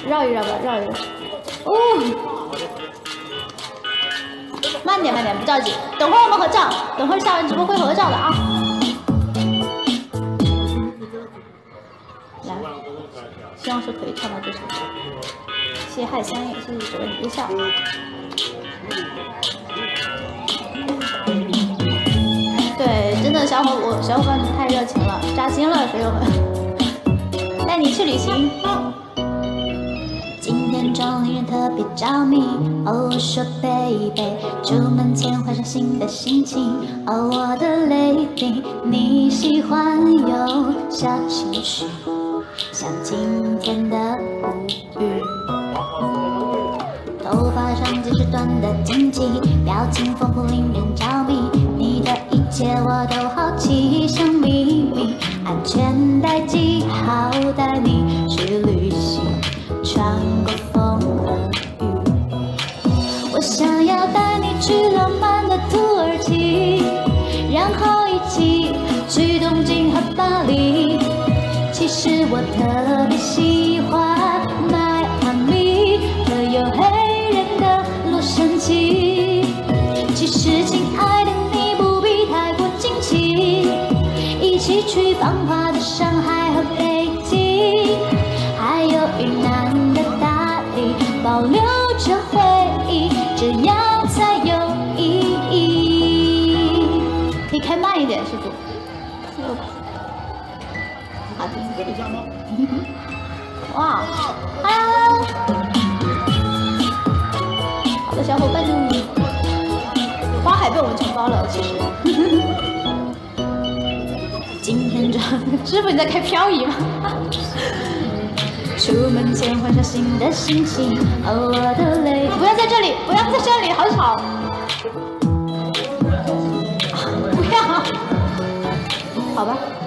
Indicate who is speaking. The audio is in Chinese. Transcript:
Speaker 1: 绕一绕吧，绕一绕。哦，慢点，慢点，不着急。等会儿我们合照，等会儿下完直播会合照的啊。来，希望是可以唱到这首歌。谢谢海香，也谢谢这位微笑。对，真的小伙伴们太热情了，扎心了，朋友们。带你去旅行。今天中令人特别着迷。哦，我说 baby， 出门前换上新的心情。哦，我的 lady， 你喜欢有小情绪，像今天的无语。头发上几十短的荆棘，表情丰富令人着迷。你的一切我都好奇，像秘密。安全带系好，带你去旅行，穿过风和雨。我想要带你去浪漫的土耳其，然后一起去东京和巴黎。其实我特别喜欢迈阿密和有黑人的洛杉矶。其实亲爱的你不必太过惊奇，一起去繁华的上海和北京，还有云南的大理，保留着回忆，这样才有意义。可以开慢一点，师傅。好的。哇，哈，好的，小伙伴，花海被我们承包了，其实。今天这师傅你在开漂移吗？出门前换上新的心情，哦，我的泪，不要在这里，不要在这里，好吵。不要，好吧。